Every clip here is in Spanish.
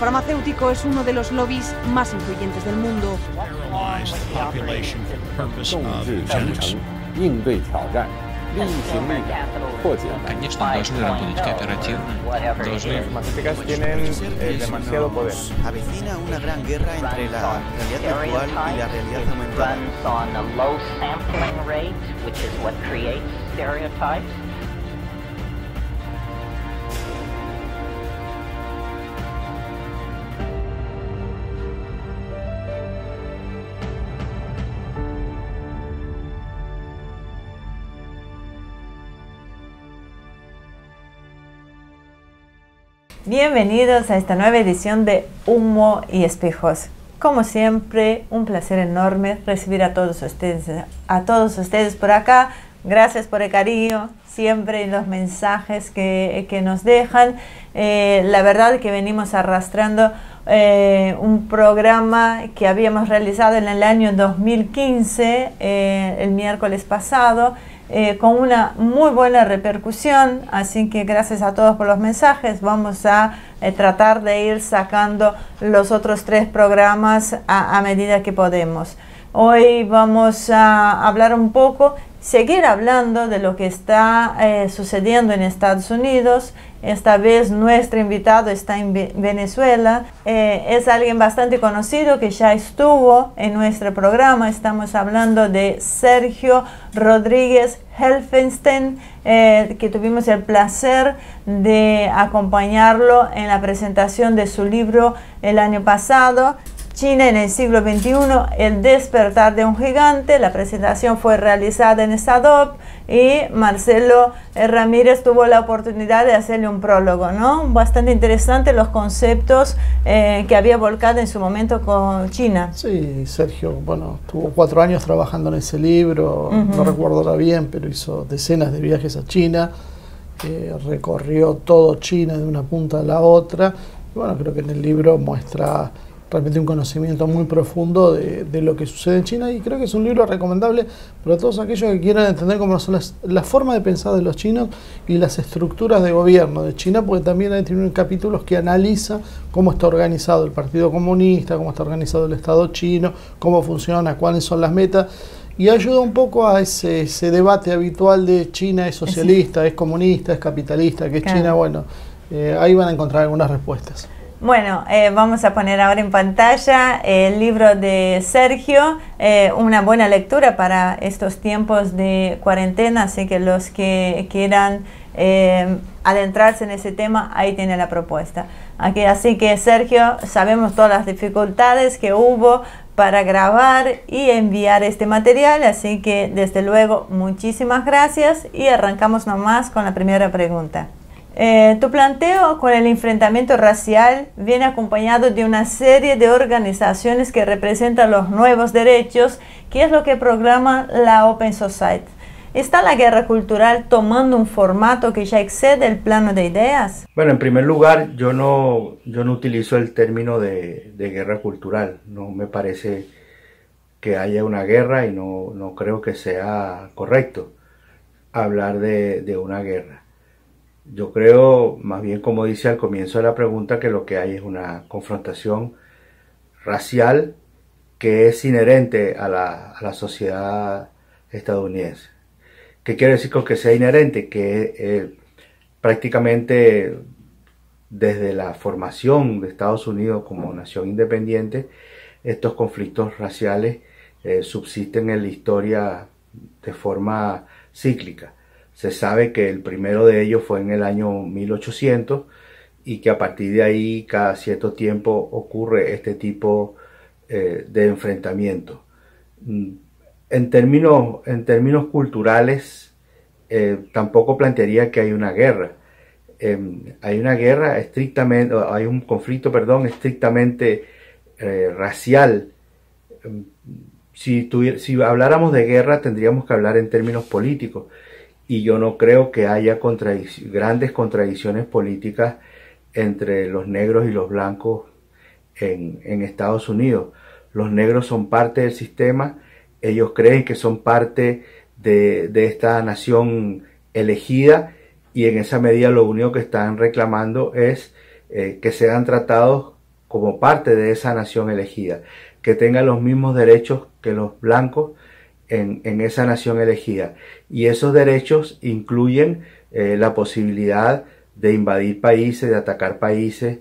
farmacéutico es uno de los lobbies más influyentes del mundo. Конечно, должны работать кооперативно, должны... Las farmacéuticas tienen demasiado poder. Avecina una gran guerra entre la realidad virtual y la realidad aumentada. Bienvenidos a esta nueva edición de Humo y Espejos. Como siempre, un placer enorme recibir a todos ustedes por acá. Gracias por el cariño siempre y los mensajes que nos dejan. La verdad que venimos arrastrando un programa que habíamos realizado en el año 2015, el miércoles pasado, con una muy buena repercusión, así que gracias a todos por los mensajes. Vamos a tratar de ir sacando los otros 3 programas a medida que podemos. Hoy vamos a hablar un poco, seguir hablando de lo que está sucediendo en Estados Unidos. Esta vez nuestro invitado está en Venezuela. Es alguien bastante conocido que ya estuvo en nuestro programa. Estamos hablando de Sergio Rodríguez Helfenstein, que tuvimos el placer de acompañarlo en la presentación de su libro el año pasado, China en el siglo XXI, el despertar de un gigante. La presentación fue realizada en SADOP y Marcelo Ramírez tuvo la oportunidad de hacerle un prólogo, ¿no? Bastante interesante los conceptos que había volcado en su momento con China. Sí, Sergio, bueno, tuvo 4 años trabajando en ese libro, no recuerdo ahora bien, pero hizo decenas de viajes a China, recorrió todo China de una punta a la otra. Y bueno, creo que en el libro muestra realmente un conocimiento muy profundo de lo que sucede en China, y creo que es un libro recomendable para todos aquellos que quieran entender cómo son la forma de pensar de los chinos y las estructuras de gobierno de China, porque también hay capítulos que analiza cómo está organizado el Partido Comunista, cómo está organizado el Estado chino, cómo funciona, cuáles son las metas, y ayuda un poco a ese debate habitual de China es socialista, es comunista, es capitalista, que es China. Bueno, ahí van a encontrar algunas respuestas. Bueno, vamos a poner ahora en pantalla el libro de Sergio, una buena lectura para estos tiempos de cuarentena, así que los que quieran adentrarse en ese tema, ahí tiene la propuesta. Así que Sergio, sabemos todas las dificultades que hubo para grabar y enviar este material, así que desde luego muchísimas gracias y arrancamos nomás con la primera pregunta. Tu planteo con el enfrentamiento racial viene acompañado de una serie de organizaciones que representan los nuevos derechos, que es lo que proclama la Open Society. ¿Está la guerra cultural tomando un formato que ya excede el plano de ideas? Bueno, en primer lugar, yo no utilizo el término de guerra cultural. No me parece que haya una guerra y no creo que sea correcto hablar de una guerra. Yo creo, más bien como dice al comienzo de la pregunta, que lo que hay es una confrontación racial que es inherente a la sociedad estadounidense. ¿Qué quiere decir con que sea inherente? Que prácticamente desde la formación de Estados Unidos como nación independiente, estos conflictos raciales subsisten en la historia de forma cíclica. Se sabe que el primero de ellos fue en el año 1800 y que a partir de ahí cada cierto tiempo ocurre este tipo de enfrentamiento. En términos culturales, tampoco plantearía que hay una guerra. Hay una guerra estrictamente, hay un conflicto, perdón, estrictamente racial. Si habláramos de guerra, tendríamos que hablar en términos políticos. Y yo no creo que haya grandes contradicciones políticas entre los negros y los blancos en Estados Unidos. Los negros son parte del sistema, ellos creen que son parte de esta nación elegida, y en esa medida lo único que están reclamando es que sean tratados como parte de esa nación elegida, que tengan los mismos derechos que los blancos en esa nación elegida. Y esos derechos incluyen la posibilidad de invadir países, de atacar países,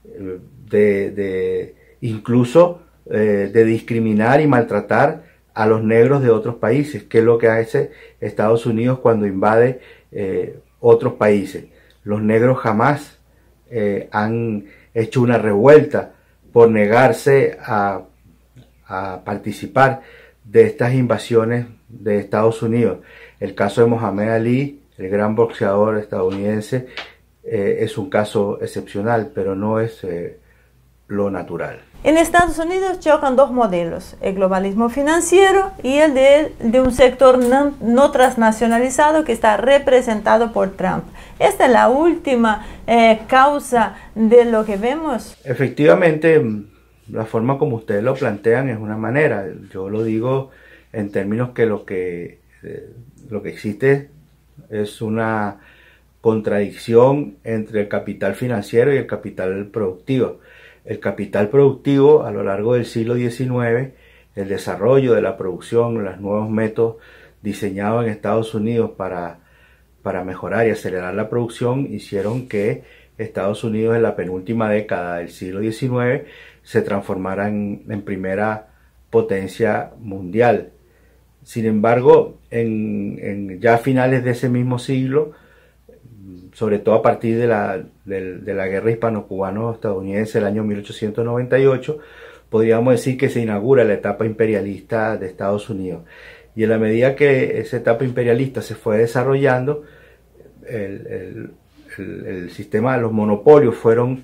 incluso de discriminar y maltratar a los negros de otros países, que es lo que hace Estados Unidos cuando invade otros países. Los negros jamás han hecho una revuelta por negarse a participar de estas invasiones de Estados Unidos. El caso de Mohamed Ali, el gran boxeador estadounidense, es un caso excepcional, pero no es lo natural. En Estados Unidos chocan dos modelos, el globalismo financiero y el de un sector no transnacionalizado que está representado por Trump. ¿Esta es la última causa de lo que vemos? Efectivamente, la forma como ustedes lo plantean es una manera. Yo lo digo en términos que lo que existe es una contradicción entre el capital financiero y el capital productivo. El capital productivo a lo largo del siglo XIX, el desarrollo de la producción, los nuevos métodos diseñados en Estados Unidos para mejorar y acelerar la producción, hicieron que Estados Unidos en la penúltima década del siglo XIX se transformara en primera potencia mundial. Sin embargo, ya a finales de ese mismo siglo, sobre todo a partir de la guerra hispano-cubano-estadounidense del año 1898, podríamos decir que se inaugura la etapa imperialista de Estados Unidos. Y en la medida que esa etapa imperialista se fue desarrollando, el sistema, los monopolios fueron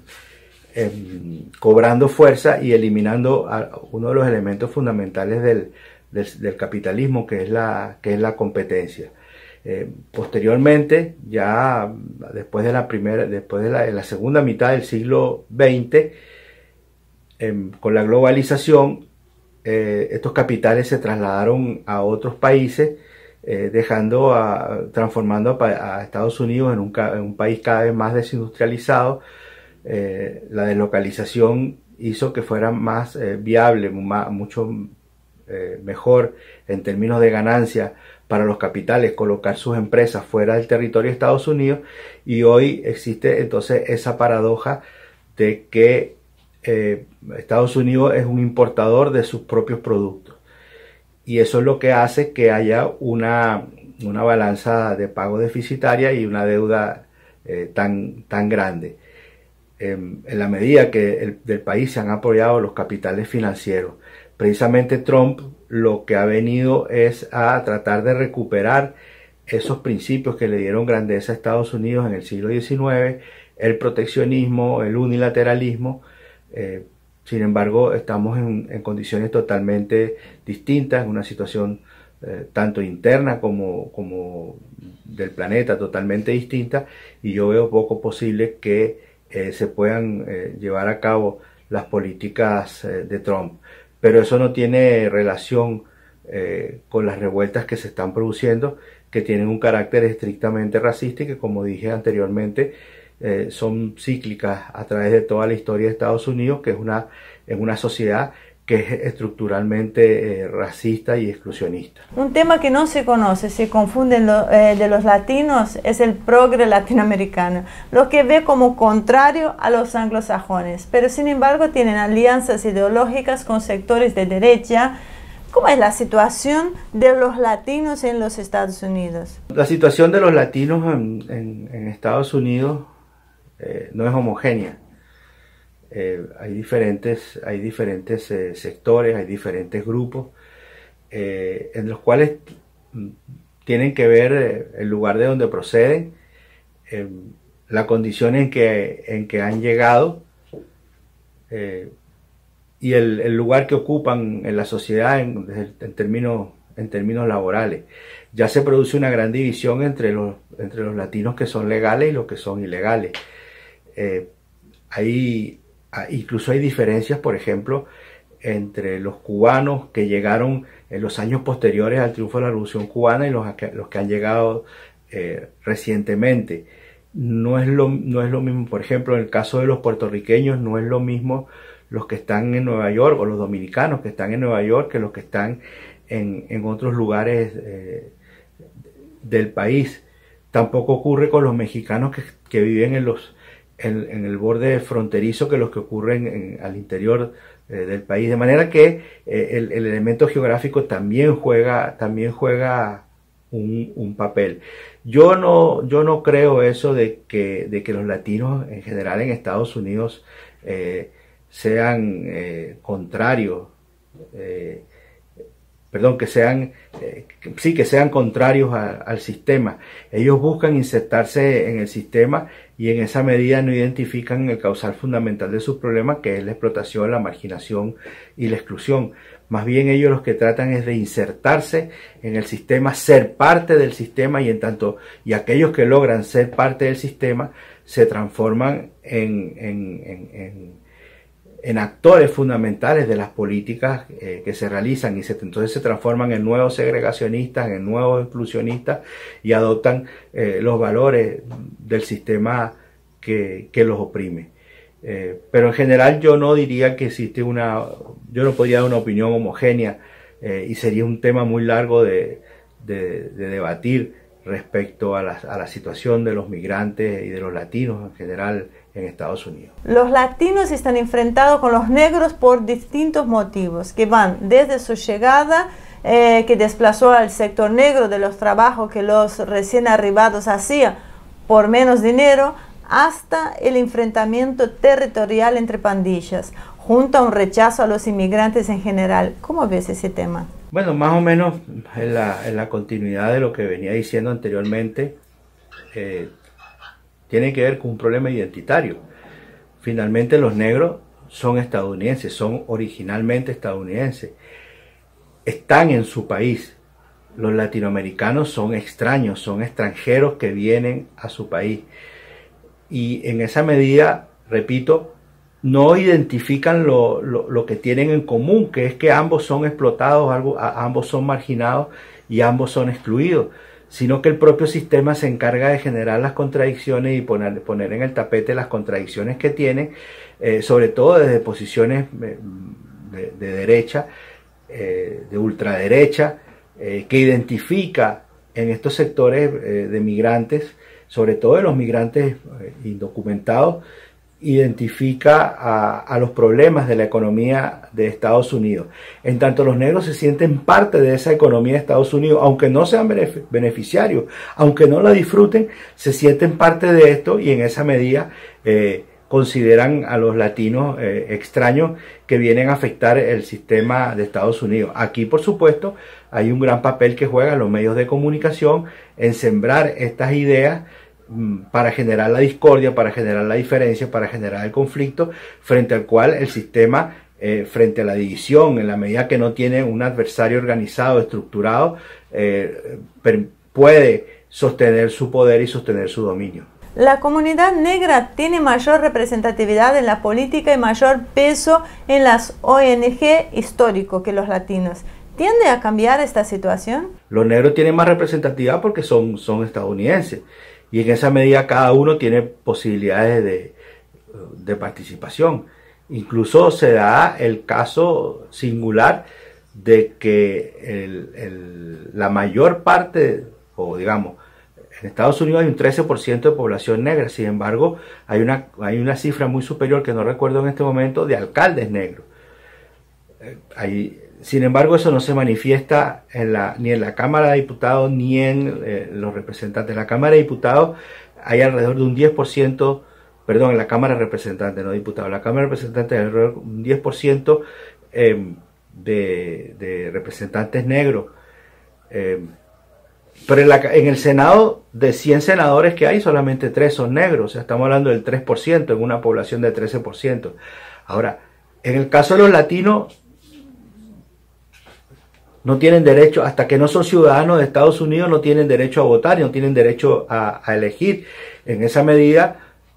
cobrando fuerza y eliminando uno de los elementos fundamentales del capitalismo, que es la competencia. Posteriormente, ya después de la segunda mitad del siglo XX, con la globalización, estos capitales se trasladaron a otros países, transformando a Estados Unidos en un país cada vez más desindustrializado. La deslocalización hizo que fuera más viable, mucho mejor en términos de ganancia para los capitales colocar sus empresas fuera del territorio de Estados Unidos, y hoy existe entonces esa paradoja de que Estados Unidos es un importador de sus propios productos, y eso es lo que hace que haya una balanza de pago deficitaria y una deuda tan grande. En la medida que del país se han apoyado los capitales financieros, precisamente Trump lo que ha venido es a tratar de recuperar esos principios que le dieron grandeza a Estados Unidos en el siglo XIX, el proteccionismo, el unilateralismo. Sin embargo, estamos en condiciones totalmente distintas, en una situación tanto interna como del planeta totalmente distinta, y yo veo poco posible que se puedan llevar a cabo las políticas de Trump. Pero eso no tiene relación con las revueltas que se están produciendo, que tienen un carácter estrictamente racista y que, como dije anteriormente, son cíclicas a través de toda la historia de Estados Unidos, que es una sociedad que es estructuralmente racista y exclusionista. Un tema que no se conoce, se confunde de los latinos, es el progre latinoamericano, lo que ve como contrario a los anglosajones, pero sin embargo tienen alianzas ideológicas con sectores de derecha. ¿Cómo es la situación de los latinos en los Estados Unidos? La situación de los latinos en Estados Unidos no es homogénea. Hay diferentes sectores, hay diferentes grupos en los cuales tienen que ver el lugar de donde proceden, la condición en que han llegado y el lugar que ocupan en la sociedad en términos laborales. Ya se produce una gran división entre los latinos que son legales y los que son ilegales. Incluso hay diferencias, por ejemplo, entre los cubanos que llegaron en los años posteriores al triunfo de la Revolución Cubana y los que han llegado recientemente. No es lo mismo, por ejemplo, en el caso de los puertorriqueños, no es lo mismo los que están en Nueva York, o los dominicanos que están en Nueva York, que los que están en otros lugares del país. Tampoco ocurre con los mexicanos que viven en el borde fronterizo, que los que ocurren al interior del país. De manera que el elemento geográfico también juega un papel. Yo no creo eso de que los latinos en general en Estados Unidos sean contrarios, que sean contrarios al sistema. Ellos buscan insertarse en el sistema y en esa medida no identifican el causal fundamental de sus problemas, que es la explotación, la marginación y la exclusión. Más bien ellos los que tratan es de insertarse en el sistema, ser parte del sistema, y aquellos que logran ser parte del sistema se transforman en actores fundamentales de las políticas que se realizan, y entonces se transforman en nuevos segregacionistas, en nuevos exclusionistas, y adoptan los valores del sistema que los oprime. Pero en general yo no diría que yo no podría dar una opinión homogénea, y sería un tema muy largo de debatir respecto a la situación de los migrantes y de los latinos en general en Estados Unidos. Los latinos están enfrentados con los negros por distintos motivos, que van desde su llegada, que desplazó al sector negro de los trabajos que los recién arribados hacían por menos dinero, hasta el enfrentamiento territorial entre pandillas, junto a un rechazo a los inmigrantes en general. ¿Cómo ves ese tema? Bueno, más o menos en la continuidad de lo que venía diciendo anteriormente, tiene que ver con un problema identitario. Finalmente los negros son estadounidenses, son originalmente estadounidenses, están en su país. Los latinoamericanos son extraños, son extranjeros que vienen a su país. Y en esa medida, repito, no identifican lo que tienen en común, que es que ambos son explotados, ambos son marginados y ambos son excluidos, sino que el propio sistema se encarga de generar las contradicciones y poner en el tapete las contradicciones que tienen, sobre todo desde posiciones de derecha, de ultraderecha, que identifica en estos sectores de migrantes, sobre todo de los migrantes indocumentados, identifica a los problemas de la economía de Estados Unidos. En tanto los negros se sienten parte de esa economía de Estados Unidos, aunque no sean beneficiarios, aunque no la disfruten, se sienten parte de esto, y en esa medida consideran a los latinos extraños que vienen a afectar el sistema de Estados Unidos. Aquí, por supuesto, hay un gran papel que juegan los medios de comunicación en sembrar estas ideas para generar la discordia, para generar la diferencia, para generar el conflicto, frente al cual el sistema, frente a la división, en la medida que no tiene un adversario organizado, estructurado, puede sostener su poder y sostener su dominio. La comunidad negra tiene mayor representatividad en la política y mayor peso en las ONG histórico que los latinos. ¿Tiende a cambiar esta situación? Los negros tienen más representatividad porque son estadounidenses, y en esa medida cada uno tiene posibilidades de participación. Incluso se da el caso singular de que la mayor parte, o digamos, en Estados Unidos hay un 13% de población negra. Sin embargo, hay una cifra muy superior, que no recuerdo en este momento, de alcaldes negros. Sin embargo, eso no se manifiesta ni en la Cámara de Diputados ni en los representantes. En la Cámara de Diputados hay alrededor de un 10%, perdón, en la Cámara de Representantes, no diputados, la Cámara de Representantes hay alrededor de un 10% de representantes negros. Pero en el Senado, de 100 senadores que hay, solamente 3 son negros. O sea, estamos hablando del 3% en una población de 13%. Ahora, en el caso de los latinos, no tienen derecho, hasta que no son ciudadanos de Estados Unidos, no tienen derecho a votar y no tienen derecho a elegir. En esa medida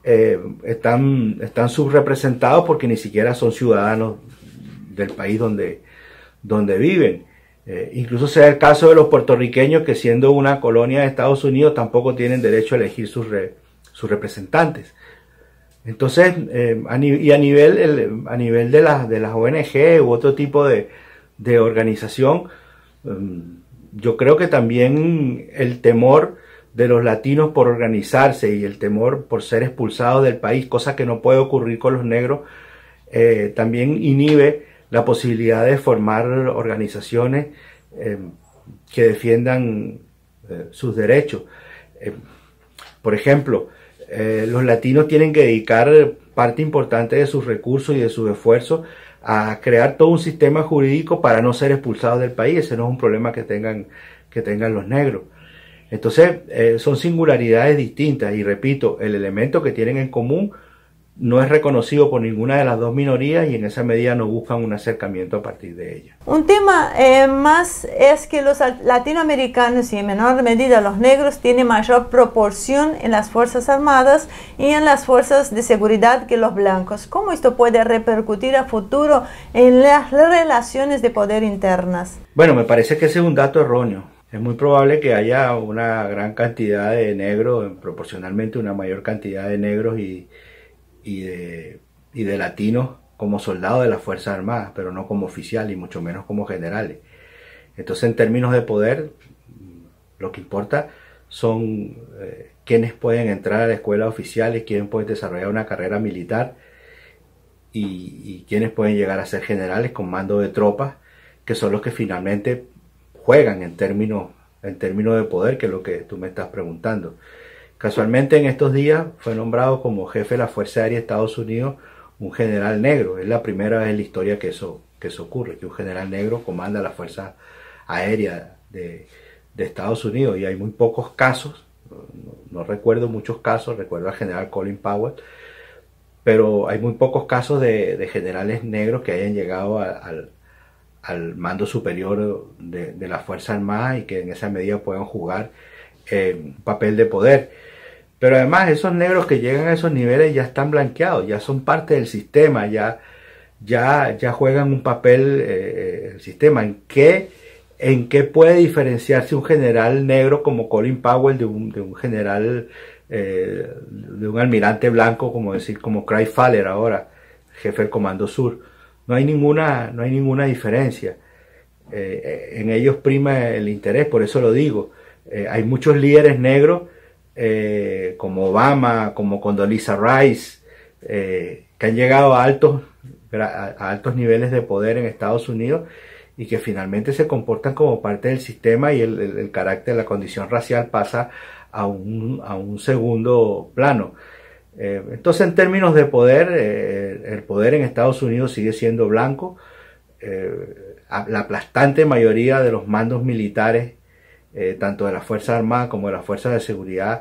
están subrepresentados porque ni siquiera son ciudadanos del país donde viven. Incluso sea el caso de los puertorriqueños, que siendo una colonia de Estados Unidos tampoco tienen derecho a elegir sus representantes. Entonces, a nivel de las ONG u otro tipo de organización, yo creo que también el temor de los latinos por organizarse y el temor por ser expulsados del país, cosa que no puede ocurrir con los negros, también inhibe la posibilidad de formar organizaciones que defiendan sus derechos. Por ejemplo, los latinos tienen que dedicar parte importante de sus recursos y de sus esfuerzos a crear todo un sistema jurídico para no ser expulsados del país. Ese no es un problema que tengan los negros. Entonces, son singularidades distintas y repito, el elemento que tienen en común no es reconocido por ninguna de las dos minorías y en esa medida no buscan un acercamiento a partir de ella. Un tema más es que los latinoamericanos y en menor medida los negros tienen mayor proporción en las Fuerzas Armadas y en las fuerzas de seguridad que los blancos. ¿Cómo esto puede repercutir a futuro en las relaciones de poder internas? Bueno, me parece que ese es un dato erróneo. Es muy probable que haya una gran cantidad de negros, proporcionalmente una mayor cantidad de negros y de latinos como soldados de las Fuerzas Armadas, pero no como oficiales y mucho menos como generales. Entonces, en términos de poder, lo que importa son quienes pueden entrar a la escuela oficial y quiénes pueden desarrollar una carrera militar y quienes pueden llegar a ser generales con mando de tropas, que son los que finalmente juegan en términos de poder, que es lo que tú me estás preguntando. Casualmente en estos días fue nombrado como jefe de la Fuerza Aérea de Estados Unidos un general negro. Es la primera vez en la historia que eso ocurre, que un general negro comanda la Fuerza Aérea de Estados Unidos. Y hay muy pocos casos, no recuerdo muchos casos, recuerdo al general Colin Powell, pero hay muy pocos casos de generales negros que hayan llegado al mando superior de la Fuerza Armada y que en esa medida puedan jugar un papel de poder. Pero además esos negros que llegan a esos niveles ya están blanqueados, ya son parte del sistema, ya juegan un papel el sistema. ¿En qué puede diferenciarse un general negro como Colin Powell de un general, de un almirante blanco como Craig Fowler ahora, jefe del Comando Sur? No hay ninguna diferencia. En ellos prima el interés, por eso lo digo. Hay muchos líderes negros, como Obama, como Condoleezza Rice, que han llegado a altos niveles de poder en Estados Unidos y que finalmente se comportan como parte del sistema y el carácter, la condición racial pasa a un segundo plano. Entonces, en términos de poder, el poder en Estados Unidos sigue siendo blanco. La aplastante mayoría de los mandos militares, tanto de las Fuerzas Armadas como de las Fuerzas de Seguridad,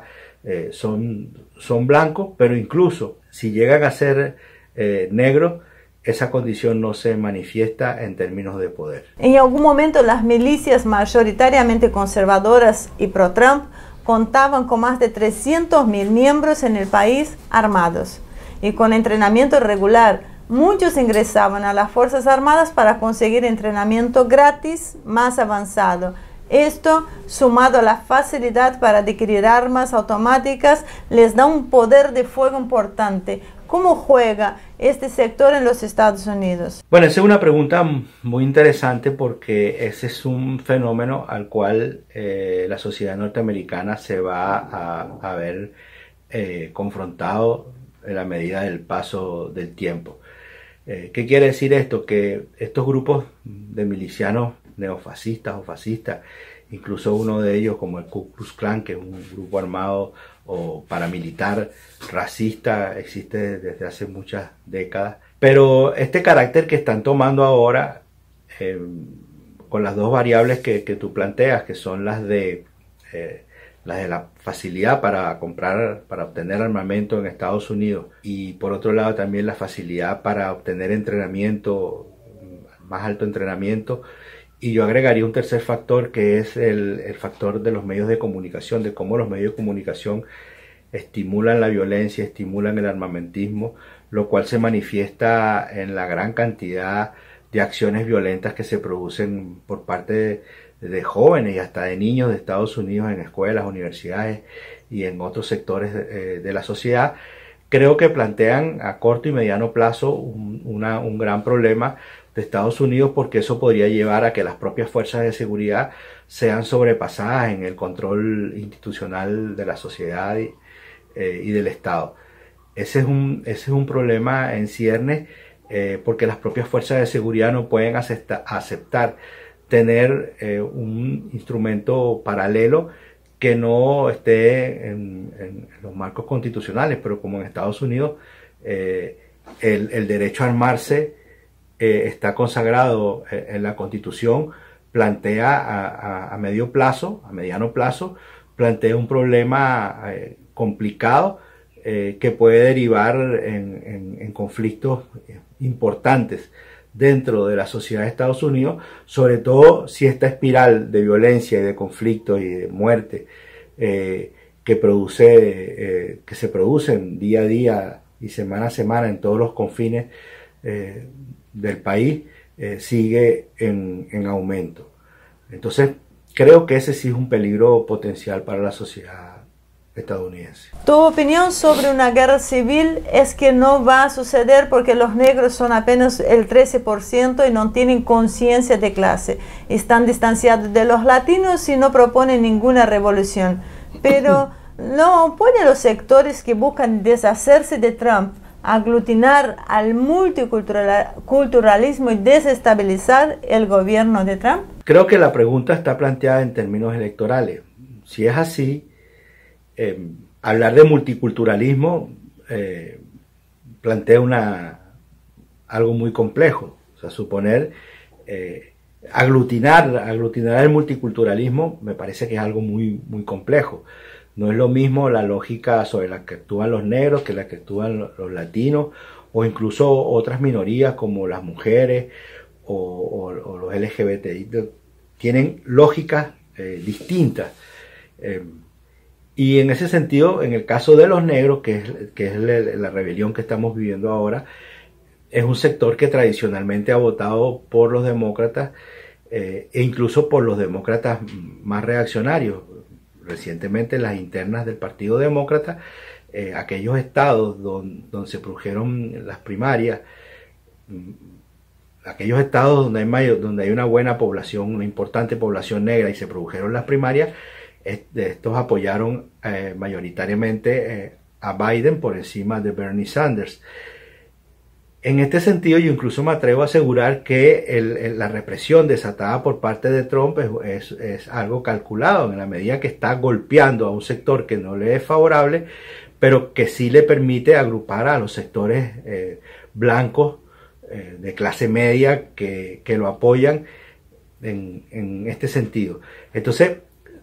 son blancos, pero incluso si llegan a ser negros, esa condición no se manifiesta en términos de poder. En algún momento las milicias mayoritariamente conservadoras y pro-Trump contaban con más de 300.000 miembros en el país armados y con entrenamiento regular. Muchos ingresaban a las Fuerzas Armadas para conseguir entrenamiento gratis más avanzado. Esto, sumado a la facilidad para adquirir armas automáticas, les da un poder de fuego importante. ¿Cómo juega este sector en los Estados Unidos? Bueno, esa es una pregunta muy interesante porque ese es un fenómeno al cual la sociedad norteamericana se va a ver confrontado en la medida del paso del tiempo. ¿Qué quiere decir esto? Que estos grupos de milicianos neofascistas o fascistas, incluso uno de ellos como el Ku Klux Klan, que es un grupo armado o paramilitar racista, existe desde hace muchas décadas, pero este carácter que están tomando ahora, con las dos variables que tú planteas, que son las de la facilidad para obtener armamento en Estados Unidos, y por otro lado también la facilidad para obtener entrenamiento, más alto entrenamiento. Y yo agregaría un tercer factor, que es el factor de los medios de comunicación, de cómo los medios de comunicación estimulan la violencia, estimulan el armamentismo, lo cual se manifiesta en la gran cantidad de acciones violentas que se producen por parte de jóvenes y hasta de niños de Estados Unidos en escuelas, universidades y en otros sectores de la sociedad, creo que plantean a corto y mediano plazo un gran problema de Estados Unidos, porque eso podría llevar a que las propias fuerzas de seguridad sean sobrepasadas en el control institucional de la sociedad y del Estado. Ese es un problema en ciernes, porque las propias fuerzas de seguridad no pueden aceptar tener un instrumento paralelo que no esté en los marcos constitucionales, pero como en Estados Unidos el derecho a armarse está consagrado en la Constitución, plantea a medio plazo, a mediano plazo, plantea un problema complicado que puede derivar en conflictos importantes dentro de la sociedad de Estados Unidos, sobre todo si esta espiral de violencia y de conflicto y de muerte que se producen día a día y semana a semana en todos los confines del país sigue en aumento. Entonces creo que ese sí es un peligro potencial para la sociedad estadounidense. Tu opinión sobre una guerra civil es que no va a suceder porque los negros son apenas el 13% y no tienen conciencia de clase. Están distanciados de los latinos y no proponen ninguna revolución. Pero no oponen los sectores que buscan deshacerse de Trump, aglutinar al multiculturalismo y desestabilizar el gobierno de Trump. Creo que la pregunta está planteada en términos electorales. Si es así, hablar de multiculturalismo plantea algo muy complejo. O sea, suponer aglutinar el multiculturalismo me parece que es algo muy complejo. No es lo mismo la lógica sobre la que actúan los negros que la que actúan los latinos, o incluso otras minorías como las mujeres o los LGBTI. Tienen lógicas distintas. Y en ese sentido, en el caso de los negros, que es la rebelión que estamos viviendo ahora, es un sector que tradicionalmente ha votado por los demócratas e incluso por los demócratas más reaccionarios. Recientemente en las internas del Partido Demócrata, aquellos estados donde se produjeron las primarias, aquellos estados donde hay una buena población, una importante población negra y se produjeron las primarias, estos apoyaron mayoritariamente a Biden por encima de Bernie Sanders. En este sentido, yo incluso me atrevo a asegurar que la represión desatada por parte de Trump es algo calculado, en la medida que está golpeando a un sector que no le es favorable, pero que sí le permite agrupar a los sectores blancos de clase media que lo apoyan en este sentido. Entonces,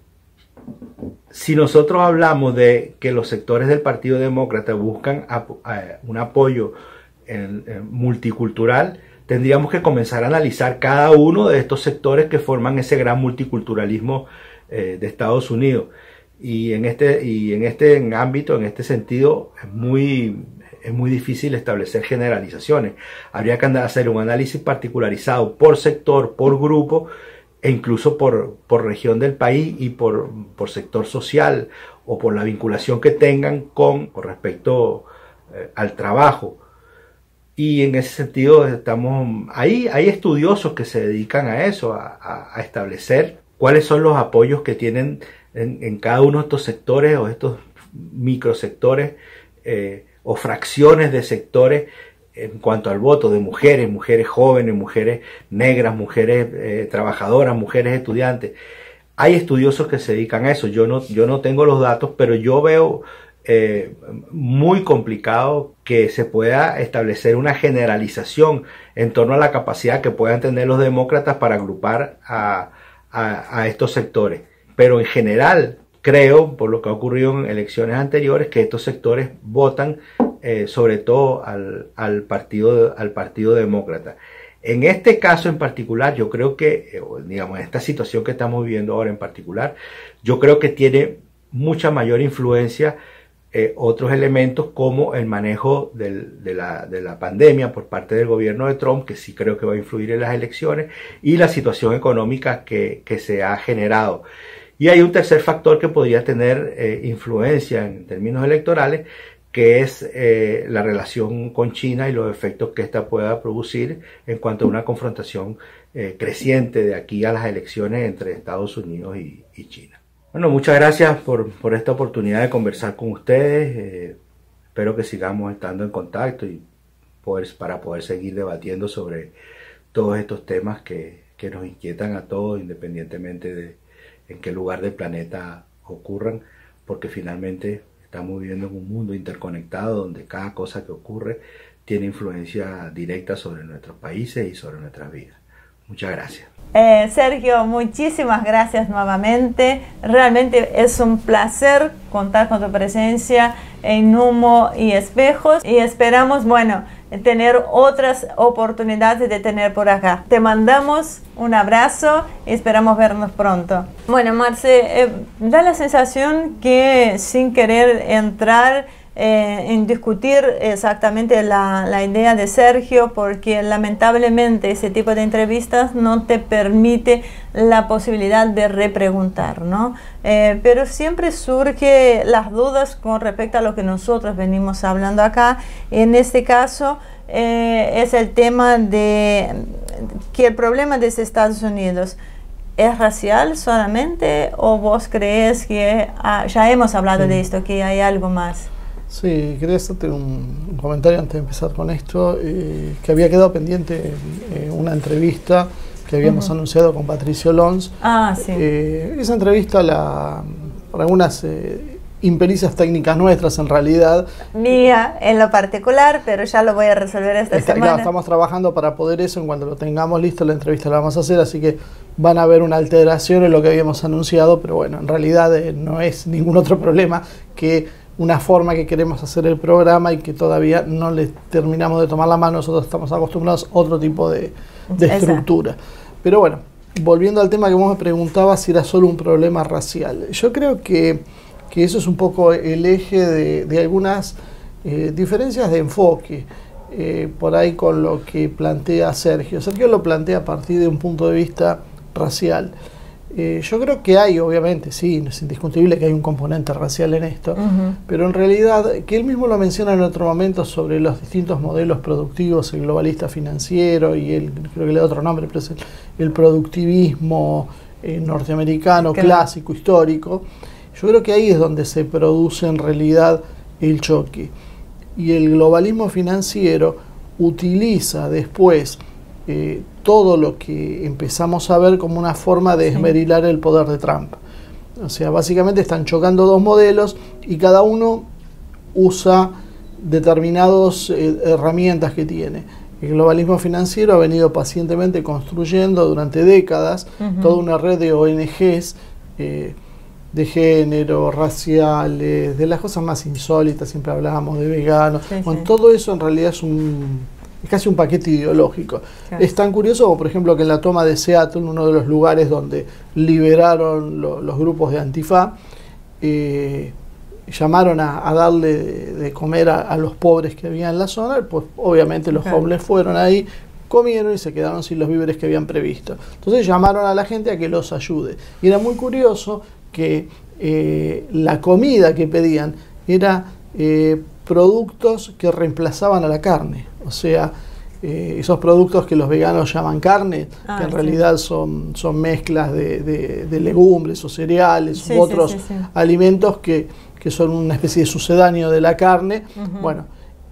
si nosotros hablamos de que los sectores del Partido Demócrata buscan un apoyo multicultural, tendríamos que comenzar a analizar cada uno de estos sectores que forman ese gran multiculturalismo de Estados Unidos. Y en este ámbito, en este sentido, es muy difícil establecer generalizaciones. Habría que hacer un análisis particularizado por sector, por grupo, e incluso por región del país y por sector social o por la vinculación que tengan con respecto al trabajo. Y en ese sentido hay estudiosos que se dedican a eso, a establecer cuáles son los apoyos que tienen en cada uno de estos sectores o estos microsectores o fracciones de sectores en cuanto al voto de mujeres jóvenes, mujeres negras, mujeres trabajadoras, mujeres estudiantes. Hay estudiosos que se dedican a eso. Yo no tengo los datos, pero yo veo muy complicado que se pueda establecer una generalización en torno a la capacidad que puedan tener los demócratas para agrupar a estos sectores. Pero en general creo, por lo que ha ocurrido en elecciones anteriores, que estos sectores votan sobre todo al partido demócrata. En este caso en particular, yo creo que, digamos, en esta situación que estamos viviendo ahora en particular, yo creo que tiene mucha mayor influencia otros elementos como el manejo de la pandemia por parte del gobierno de Trump, que sí creo que va a influir en las elecciones, y la situación económica que se ha generado. Y hay un tercer factor que podría tener influencia en términos electorales, que es la relación con China y los efectos que ésta pueda producir en cuanto a una confrontación creciente de aquí a las elecciones entre Estados Unidos y China. Bueno, muchas gracias por esta oportunidad de conversar con ustedes. Espero que sigamos estando en contacto y para poder seguir debatiendo sobre todos estos temas que nos inquietan a todos, independientemente de en qué lugar del planeta ocurran, porque finalmente estamos viviendo en un mundo interconectado donde cada cosa que ocurre tiene influencia directa sobre nuestros países y sobre nuestras vidas. Muchas gracias. Sergio, muchísimas gracias nuevamente. Realmente es un placer contar con tu presencia en Humo y Espejos y esperamos, bueno, tener otras oportunidades de tener por acá. Te mandamos un abrazo y esperamos vernos pronto. Bueno, Marce, da la sensación que sin querer entrar en discutir exactamente la idea de Sergio, porque lamentablemente ese tipo de entrevistas no te permite la posibilidad de repreguntar, ¿no? Pero siempre surgen las dudas con respecto a lo que nosotros venimos hablando acá. En este caso es el tema de que el problema de Estados Unidos ¿es racial solamente o vos crees que ya hemos hablado de esto, que hay algo más? Sí, quería hacerte un comentario antes de empezar con esto, que había quedado pendiente una entrevista que habíamos anunciado con Patricio Lons. Sí. Esa entrevista, por algunas impericias técnicas nuestras en realidad. Mía en lo particular, pero ya lo voy a resolver esta semana. Claro, estamos trabajando para poder eso, en cuanto lo tengamos listo la entrevista la vamos a hacer, así que van a haber una alteración en lo que habíamos anunciado, pero bueno, en realidad no es ningún otro problema que una forma que queremos hacer el programa y que todavía no le terminamos de tomar la mano. Nosotros estamos acostumbrados a otro tipo de estructura. Pero bueno, volviendo al tema que vos me preguntabas si era solo un problema racial. Yo creo que eso es un poco el eje de algunas diferencias de enfoque por ahí con lo que plantea Sergio. Sergio lo plantea a partir de un punto de vista racial. Yo creo que hay, obviamente, sí, es indiscutible que hay un componente racial en esto, pero en realidad, que él mismo lo menciona en otro momento sobre los distintos modelos productivos, el globalista financiero y creo que le da otro nombre, pero es el productivismo norteamericano, clásico, histórico. Yo creo que ahí es donde se produce en realidad el choque. Y el globalismo financiero utiliza después todo lo que empezamos a ver como una forma de esmerilar el poder de Trump. O sea, básicamente están chocando dos modelos y cada uno usa determinadas herramientas que tiene. El globalismo financiero ha venido pacientemente construyendo durante décadas toda una red de ONGs de género, raciales, de las cosas más insólitas, siempre hablábamos de veganos. Todo eso en realidad es casi un paquete ideológico. Es tan curioso como, por ejemplo, que en la toma de Seattle, uno de los lugares donde liberaron los grupos de Antifa, llamaron a darle de comer a los pobres que había en la zona, pues obviamente los homeless fueron ahí, comieron y se quedaron sin los víveres que habían previsto. Entonces llamaron a la gente a que los ayude. Y era muy curioso que la comida que pedían era productos que reemplazaban a la carne. O sea, esos productos que los veganos llaman carne, que en realidad son mezclas de legumbres o cereales u otros alimentos que son una especie de sucedáneo de la carne. Bueno,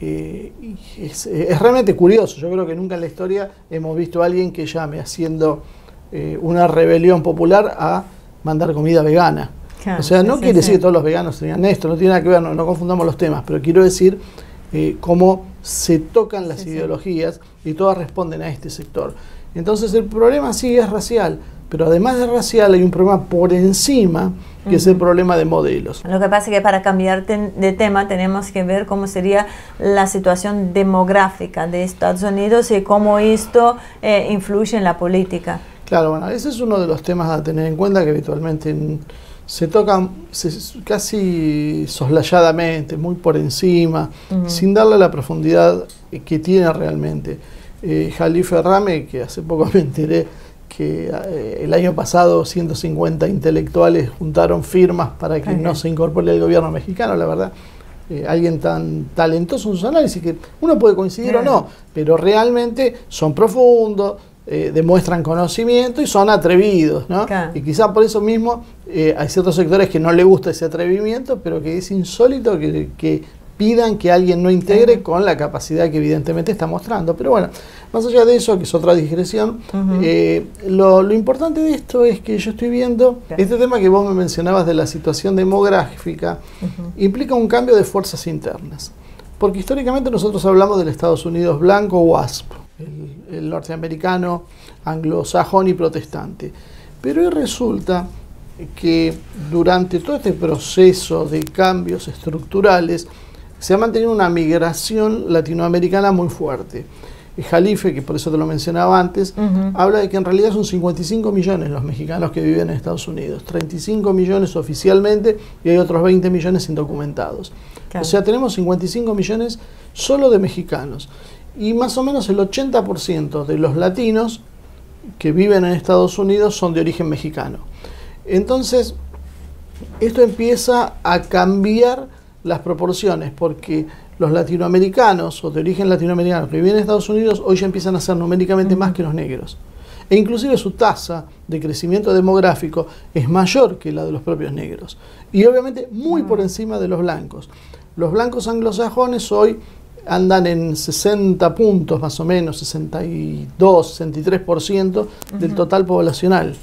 es realmente curioso. Yo creo que nunca en la historia hemos visto a alguien que llame haciendo una rebelión popular a mandar comida vegana. O sea, no quiere decir que todos los veganos tengan esto, no tiene nada que ver, no confundamos los temas, pero quiero decir cómo se tocan las ideologías y todas responden a este sector. Entonces el problema sí es racial, pero además de racial hay un problema por encima que es el problema de modelos. Lo que pasa es que para cambiar de tema tenemos que ver cómo sería la situación demográfica de Estados Unidos y cómo esto influye en la política. Claro, bueno, ese es uno de los temas a tener en cuenta que habitualmente se tocan casi soslayadamente, muy por encima, sin darle la profundidad que tiene realmente. Jalif Rame, que hace poco me enteré que el año pasado 150 intelectuales juntaron firmas para que no se incorpore al gobierno mexicano, la verdad alguien tan talentoso en sus análisis, que uno puede coincidir o no, pero realmente son profundos, demuestran conocimiento y son atrevidos, ¿no? Claro. Y quizá por eso mismo hay ciertos sectores que no les gusta ese atrevimiento, pero que es insólito que pidan que alguien no integre con la capacidad que evidentemente está mostrando. Pero bueno, más allá de eso, que es otra digresión, lo importante de esto es que yo estoy viendo este tema que vos me mencionabas de la situación demográfica, implica un cambio de fuerzas internas. Porque históricamente nosotros hablamos del Estados Unidos blanco, WASP, el norteamericano, anglosajón y protestante. Pero hoy resulta que durante todo este proceso de cambios estructurales se ha mantenido una migración latinoamericana muy fuerte. Jalife, que por eso te lo mencionaba antes, habla de que en realidad son 55 millones los mexicanos que viven en Estados Unidos, 35 millones oficialmente y hay otros 20 millones indocumentados. Claro. O sea, tenemos 55 millones solo de mexicanos y más o menos el 80% de los latinos que viven en Estados Unidos son de origen mexicano. Entonces, esto empieza a cambiar las proporciones, porque los latinoamericanos o de origen latinoamericano que viven en Estados Unidos hoy ya empiezan a ser numéricamente más que los negros. E inclusive su tasa de crecimiento demográfico es mayor que la de los propios negros. Y obviamente muy por encima de los blancos. Los blancos anglosajones hoy andan en 60 puntos más o menos, 62, 63% del total poblacional.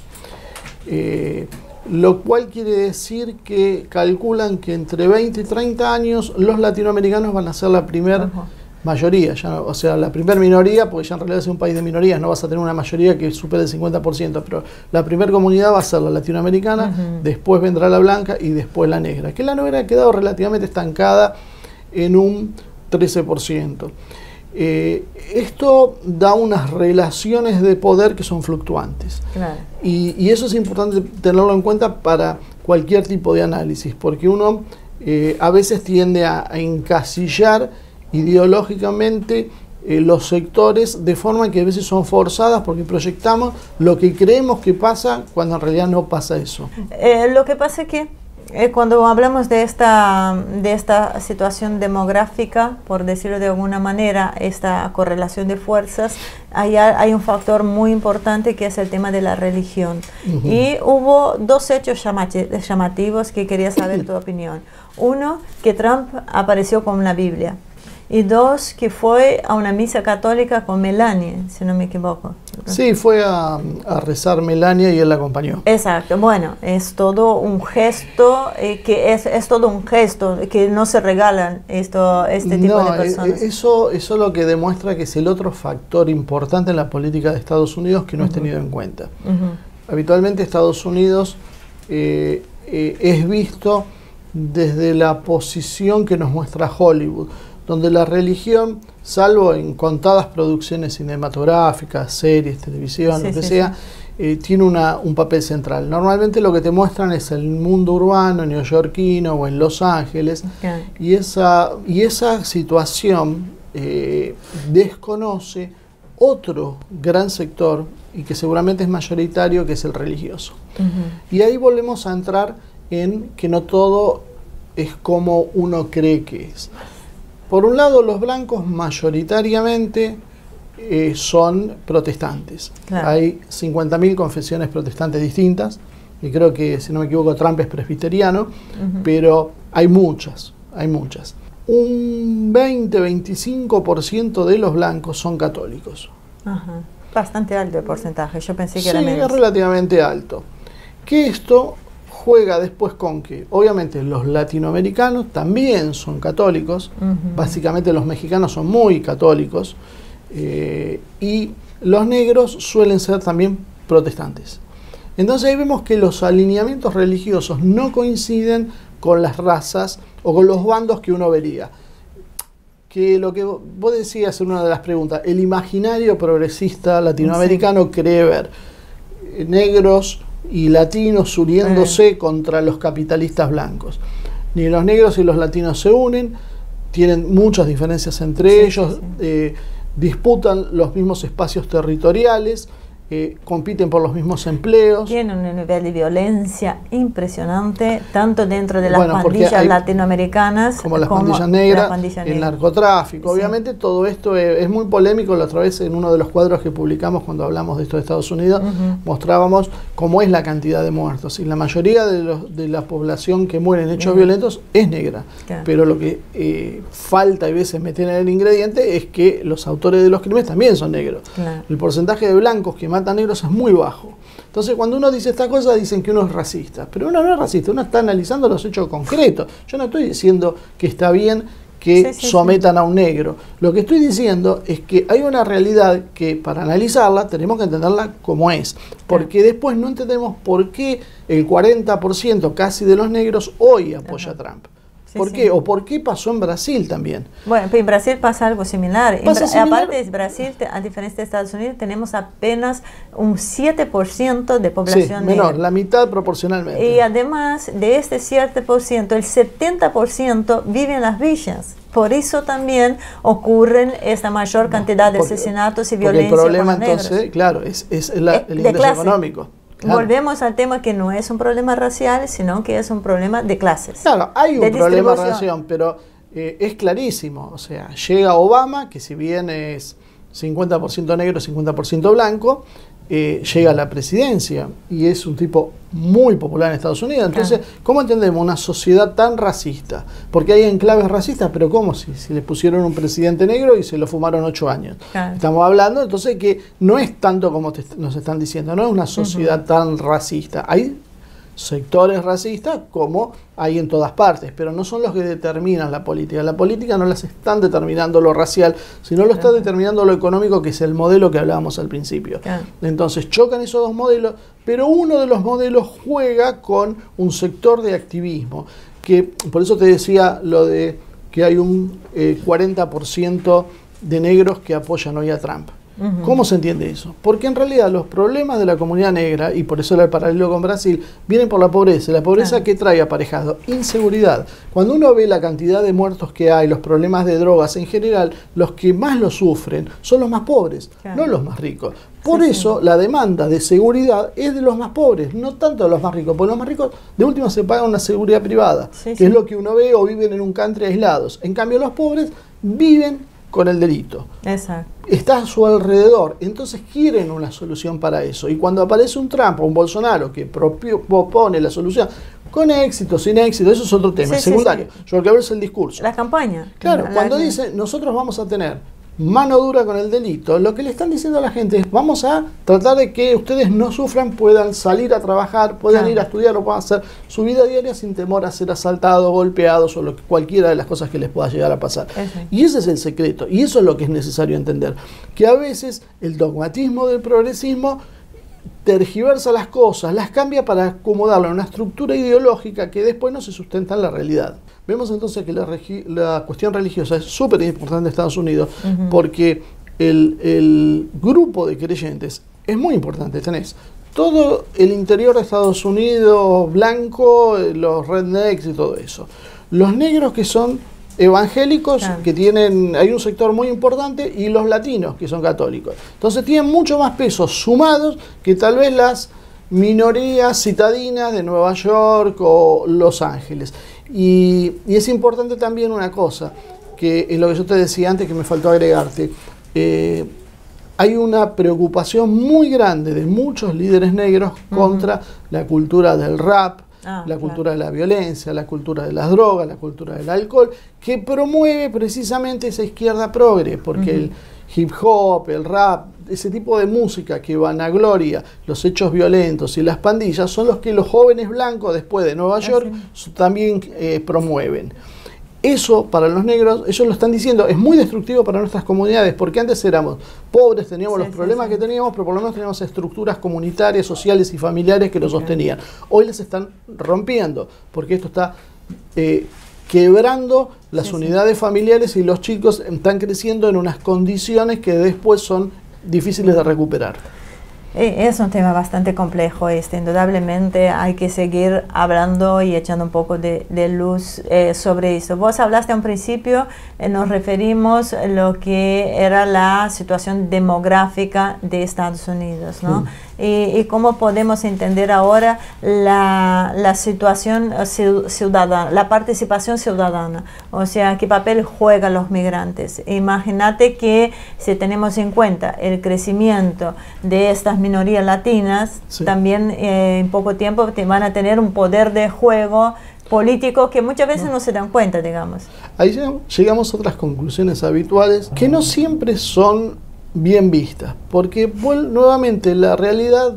Lo cual quiere decir que calculan que entre 20 y 30 años los latinoamericanos van a ser la primera mayoría, ya, o sea, la primera minoría, porque ya en realidad es un país de minorías, no vas a tener una mayoría que supere el 50%, pero la primera comunidad va a ser la latinoamericana, después vendrá la blanca y después la negra, que la negra ha quedado relativamente estancada en un 13%. Esto da unas relaciones de poder que son fluctuantes. Claro. Y eso es importante tenerlo en cuenta para cualquier tipo de análisis, porque uno a veces tiende a encasillar ideológicamente los sectores de forma que a veces son forzadas porque proyectamos lo que creemos que pasa cuando en realidad no pasa eso. Lo que pasa es que cuando hablamos de esta situación demográfica, por decirlo de alguna manera, esta correlación de fuerzas, hay un factor muy importante que es el tema de la religión. Y hubo dos hechos llamativos que quería saber tu opinión. Uno, que Trump apareció con la Biblia. Y dos, que fue a una misa católica con Melania, si no me equivoco. Sí, fue a rezar Melania y él la acompañó. Exacto, bueno, es todo un gesto, es todo un gesto, que no se regalan este tipo de personas. Eso lo que demuestra que es el otro factor importante en la política de Estados Unidos que no es tenido en cuenta. Habitualmente Estados Unidos es visto desde la posición que nos muestra Hollywood, donde la religión, salvo en contadas producciones cinematográficas, series, televisión, lo que sea, tiene un papel central. Normalmente lo que te muestran es el mundo urbano, neoyorquino o en Los Ángeles, y esa situación desconoce otro gran sector, y que seguramente es mayoritario, que es el religioso. Y ahí volvemos a entrar en que no todo es como uno cree que es. Por un lado, los blancos mayoritariamente son protestantes. Claro. Hay 50.000 confesiones protestantes distintas, y creo que, si no me equivoco, Trump es presbiteriano, pero hay muchas. Un 20-25% de los blancos son católicos. Bastante alto el porcentaje, yo pensé que era menos. Sí, es relativamente alto. Que esto juega después con que, obviamente, los latinoamericanos también son católicos, básicamente los mexicanos son muy católicos, y los negros suelen ser también protestantes. Entonces ahí vemos que los alineamientos religiosos no coinciden con las razas o con los bandos que uno vería. Que lo que vos decías en una de las preguntas, el imaginario progresista latinoamericano cree ver negros y latinos uniéndose contra los capitalistas blancos. Ni los negros y los latinos se unen, tienen muchas diferencias entre ellos, disputan los mismos espacios territoriales, compiten por los mismos empleos. Tiene un nivel de violencia impresionante, tanto dentro de las Bueno, porque pandillas hay- latinoamericanas como las pandillas negras, la pandilla el negra. narcotráfico. Sí. Obviamente todo esto es muy polémico. La otra vez en uno de los cuadros que publicamos cuando hablamos de esto de Estados Unidos, mostrábamos cómo es la cantidad de muertos. Y la mayoría de la población que muere en hechos violentos es negra. Claro. Pero lo que falta y veces meter en el ingrediente es que los autores de los crímenes también son negros. Claro. El porcentaje de blancos que matan negros es muy bajo. Entonces, cuando uno dice esta cosa, dicen que uno es racista. Pero uno no es racista, uno está analizando los hechos concretos. Yo no estoy diciendo que está bien que sometan a un negro. Lo que estoy diciendo es que hay una realidad que para analizarla tenemos que entenderla como es. Porque después no entendemos por qué el 40% casi de los negros hoy apoya a Trump. ¿Por qué? ¿O por qué pasó en Brasil también? Bueno, en Brasil pasa algo similar. ¿Pasa similar? Aparte de Brasil, a diferencia de Estados Unidos, tenemos apenas un 7% de población Sí, menor, negra. la mitad proporcionalmente. Y además de este 7%, el 70% vive en las villas. Por eso también ocurren esta mayor cantidad de asesinatos y violencia. Porque el problema con los negros. entonces, claro, es el de ingreso clase. económico. Claro. Volvemos al tema que no es un problema racial, sino que es un problema de clases. Claro, hay un de problema de distribución. ración, pero es clarísimo. O sea, llega Obama, que si bien es 50% negro, 50% blanco, llega a la presidencia y es un tipo muy popular en Estados Unidos. Entonces, ¿cómo entendemos una sociedad tan racista? Porque hay enclaves racistas, pero ¿cómo? Si le pusieron un presidente negro y se lo fumaron 8 años. Claro. Estamos hablando entonces que no es tanto como nos están diciendo, no es una sociedad tan racista. Hay sectores racistas como hay en todas partes, pero no son los que determinan la política. La política no las están determinando lo racial, sino lo está determinando lo económico, que es el modelo que hablábamos al principio. Claro. Entonces chocan esos dos modelos, pero uno de los modelos juega con un sector de activismo, que por eso te decía lo de que hay un 40% de negros que apoyan hoy a Trump. ¿Cómo se entiende eso? Porque en realidad los problemas de la comunidad negra, y por eso era el paralelo con Brasil, vienen por la pobreza. La pobreza que trae aparejado inseguridad. Cuando uno ve la cantidad de muertos que hay, los problemas de drogas en general, los que más lo sufren son los más pobres, no los más ricos. Por eso la demanda de seguridad es de los más pobres, no tanto de los más ricos, porque los más ricos de última se pagan una seguridad privada, que es lo que uno ve, o viven en un country aislados. En cambio los pobres viven con el delito. Exacto. Está a su alrededor, entonces quieren una solución para eso. Y cuando aparece un Trump o un Bolsonaro que propone la solución, con éxito, sin éxito, eso es otro tema, es secundario. Yo lo que hablo es el discurso. La campaña. Claro, cuando dice, nosotros vamos a tener mano dura con el delito, lo que le están diciendo a la gente es, vamos a tratar de que ustedes no sufran, puedan salir a trabajar, puedan ir a estudiar o puedan hacer su vida diaria sin temor a ser asaltados, golpeados o cualquiera de las cosas que les pueda llegar a pasar. Y ese es el secreto, y eso es lo que es necesario entender, que a veces el dogmatismo del progresismo tergiversa las cosas, las cambia para acomodarlo a una estructura ideológica que después no se sustenta en la realidad. Vemos entonces que la cuestión religiosa es súper importante en Estados Unidos, porque el grupo de creyentes es muy importante. Tenés todo el interior de Estados Unidos, blanco, los rednecks y todo eso. Los negros que son evangélicos, que tienen, hay un sector muy importante, y los latinos que son católicos. Entonces tienen mucho más pesos sumados que tal vez las minorías citadinas de Nueva York o Los Ángeles. Y es importante también una cosa, que es lo que yo te decía antes que me faltó agregarte. Hay una preocupación muy grande de muchos líderes negros contra la cultura del rap, la cultura de la violencia, la cultura de las drogas, la cultura del alcohol, que promueve precisamente esa izquierda progre, porque el hip hop, el rap, ese tipo de música que vanagloria los hechos violentos y las pandillas son los que los jóvenes blancos después de Nueva York también promueven. Eso para los negros, ellos lo están diciendo, es muy destructivo para nuestras comunidades, porque antes éramos pobres, teníamos los problemas que teníamos, pero por lo menos teníamos estructuras comunitarias, sociales y familiares que lo sostenían. Hoy las están rompiendo, porque esto está quebrando las unidades familiares, y los chicos están creciendo en unas condiciones que después son difíciles de recuperar. Es un tema bastante complejo, indudablemente hay que seguir hablando y echando un poco de luz sobre eso. Vos hablaste a un principio, nos referimos a lo que era la situación demográfica de Estados Unidos, ¿no? Y cómo podemos entender ahora la situación ciudadana, la participación ciudadana, o sea, qué papel juegan los migrantes. Imagínate que si tenemos en cuenta el crecimiento de estas minorías latinas, también en poco tiempo van a tener un poder de juego político que muchas veces no se dan cuenta, digamos. Ahí llegamos a otras conclusiones habituales que no siempre son bien vistas, porque nuevamente la realidad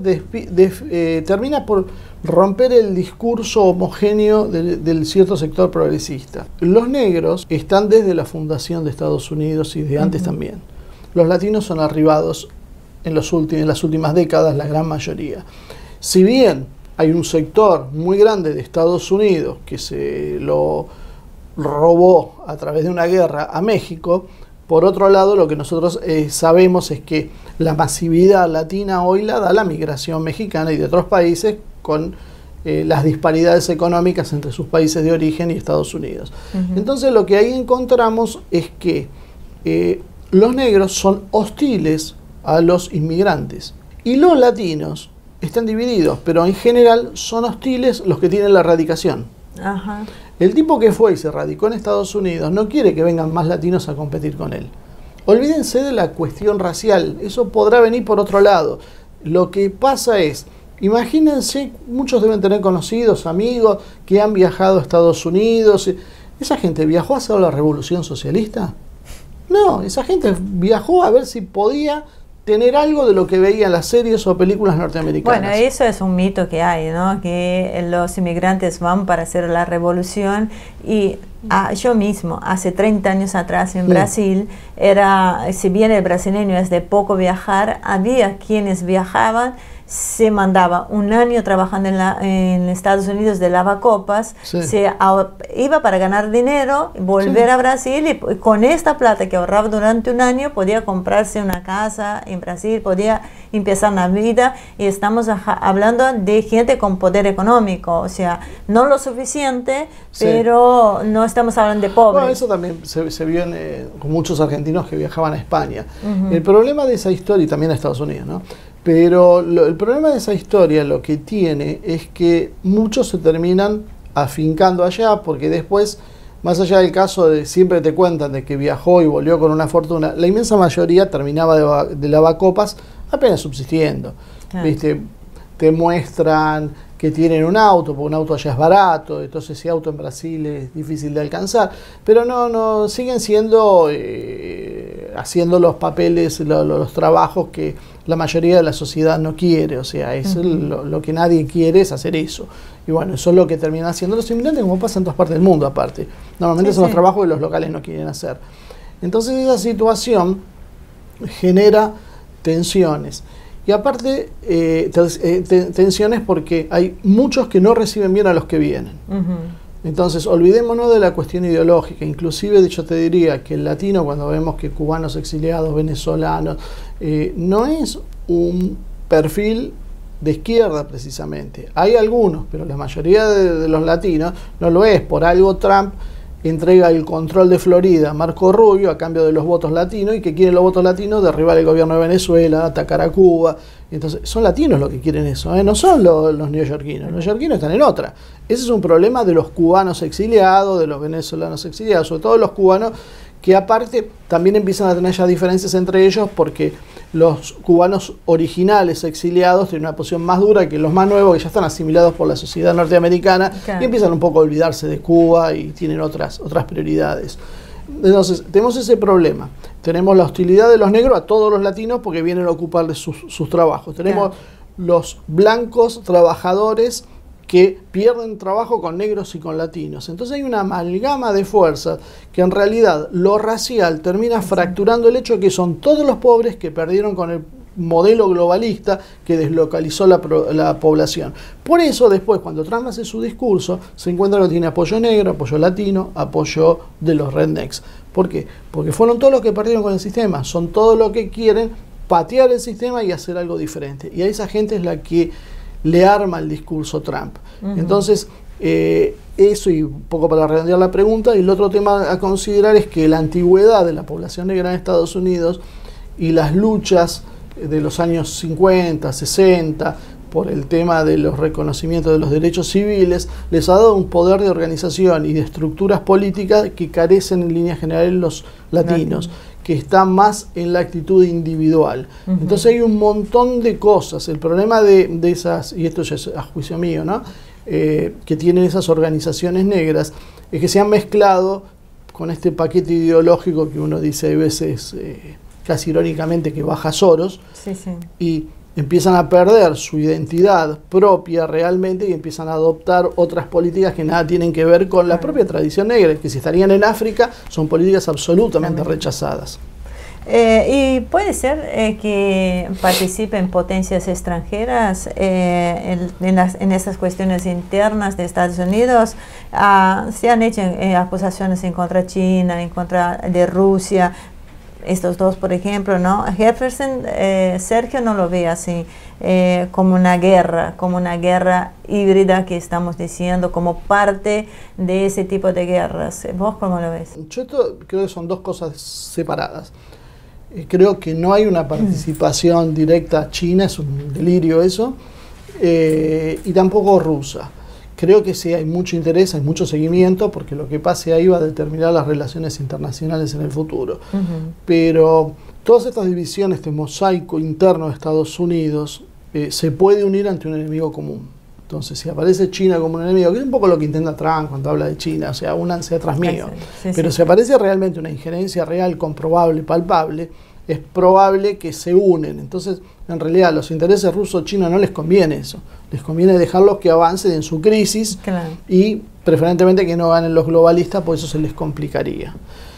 termina por romper el discurso homogéneo del cierto sector progresista. Los negros están desde la fundación de Estados Unidos y de antes también. Los latinos son arribados en las últimas décadas, la gran mayoría. Si bien hay un sector muy grande de Estados Unidos que se lo robó a través de una guerra a México, por otro lado, lo que nosotros sabemos es que la masividad latina hoy la da la migración mexicana y de otros países con las disparidades económicas entre sus países de origen y Estados Unidos. Entonces lo que ahí encontramos es que los negros son hostiles a los inmigrantes y los latinos están divididos, pero en general son hostiles los que tienen la radicación. El tipo que fue y se radicó en Estados Unidos no quiere que vengan más latinos a competir con él. Olvídense de la cuestión racial, eso podrá venir por otro lado. Lo que pasa es, imagínense, muchos deben tener conocidos, amigos que han viajado a Estados Unidos. ¿Esa gente viajó a hacer la revolución socialista? No, esa gente viajó a ver si podía tener algo de lo que veía en las series o películas norteamericanas. Bueno, eso es un mito que hay, ¿no? Que los inmigrantes van para hacer la revolución y yo mismo, hace 30 años atrás en Brasil, si bien el brasileño es de poco viajar, había quienes viajaban, se mandaba un año trabajando en Estados Unidos de lavacopas, iba para ganar dinero, volver a Brasil y con esta plata que ahorraba durante un año podía comprarse una casa en Brasil, podía empezar una vida, y estamos hablando de gente con poder económico, o sea, no lo suficiente, pero no estamos hablando de pobres. Bueno, eso también se vio con muchos argentinos que viajaban a España. El problema de esa historia, y también a Estados Unidos, ¿no? Pero el problema de esa historia lo que tiene es que muchos se terminan afincando allá, porque después, más allá del caso de siempre te cuentan de que viajó y volvió con una fortuna, la inmensa mayoría terminaba de lavacopas apenas subsistiendo. ¿Viste? Te muestran que tienen un auto, porque un auto allá es barato, entonces ese auto en Brasil es difícil de alcanzar, pero no siguen siendo haciendo los papeles, los trabajos que la mayoría de la sociedad no quiere, o sea, es lo que nadie quiere es hacer eso. Y bueno, eso es lo que terminan haciendo los inmigrantes, como pasa en todas partes del mundo aparte. Normalmente son los trabajos que los locales no quieren hacer. Entonces esa situación genera tensiones. Y aparte, tensiones porque hay muchos que no reciben bien a los que vienen. Entonces, olvidémonos de la cuestión ideológica. Inclusive, yo te diría que el latino, cuando vemos que cubanos exiliados, venezolanos, no es un perfil de izquierda precisamente. Hay algunos, pero la mayoría de los latinos no lo es. Por algo Trump entrega el control de Florida a Marco Rubio a cambio de los votos latinos, y que quieren los votos latinos derribar el gobierno de Venezuela, atacar a Cuba. Entonces son latinos los que quieren eso, no son los neoyorquinos. Los neoyorquinos están en otra. Ese es un problema de los cubanos exiliados, de los venezolanos exiliados, sobre todo los cubanos, que aparte también empiezan a tener ya diferencias entre ellos, porque los cubanos originales exiliados tienen una posición más dura que los más nuevos, que ya están asimilados por la sociedad norteamericana, y empiezan un poco a olvidarse de Cuba y tienen otras prioridades. Entonces, tenemos ese problema. Tenemos la hostilidad de los negros a todos los latinos porque vienen a ocuparles sus trabajos. Tenemos los blancos trabajadores que pierden trabajo con negros y con latinos. Entonces hay una amalgama de fuerzas que en realidad lo racial termina fracturando el hecho de que son todos los pobres que perdieron con el modelo globalista que deslocalizó la población. Por eso después, cuando Trump hace su discurso, se encuentra que tiene apoyo negro, apoyo latino, apoyo de los rednecks. ¿Por qué? Porque fueron todos los que perdieron con el sistema, son todos los que quieren patear el sistema y hacer algo diferente. Y a esa gente es la que le arma el discurso Trump. Entonces, eso, y un poco para redondear la pregunta, y el otro tema a considerar es que la antigüedad de la población negra en Estados Unidos y las luchas de los años 50, 60, por el tema de los reconocimientos de los derechos civiles, les ha dado un poder de organización y de estructuras políticas que carecen en líneas generales los latinos, que está más en la actitud individual. Entonces hay un montón de cosas. El problema de esas, y esto ya es a juicio mío, ¿no? Que tienen esas organizaciones negras, es que se han mezclado con este paquete ideológico que uno dice a veces, casi irónicamente, que baja Soros, y empiezan a perder su identidad propia realmente y empiezan a adoptar otras políticas que nada tienen que ver con la propia tradición negra, que si estarían en África son políticas absolutamente rechazadas. ¿Y puede ser que participen potencias extranjeras en estas cuestiones internas de Estados Unidos? Se han hecho acusaciones en contra de China, en contra de Rusia, estos dos, por ejemplo, ¿no? Jefferson, Sergio no lo ve así, como una guerra híbrida que estamos diciendo, como parte de ese tipo de guerras. ¿Vos cómo lo ves? Yo creo que son dos cosas separadas. Creo que no hay una participación directa china, es un delirio eso, y tampoco rusa. Creo que sí hay mucho interés, hay mucho seguimiento, porque lo que pase ahí va a determinar las relaciones internacionales en el futuro. Pero todas estas divisiones, este mosaico interno de Estados Unidos, se puede unir ante un enemigo común. Entonces, si aparece China como un enemigo, que es un poco lo que intenta Trump cuando habla de China, o sea, únanse atrás mío. Pero si aparece realmente una injerencia real, comprobable, palpable, es probable que se unen. Entonces, en realidad, a los intereses rusos-chinos no les conviene eso. Les conviene dejarlos que avancen en su crisis y preferentemente que no ganen los globalistas, porque eso se les complicaría.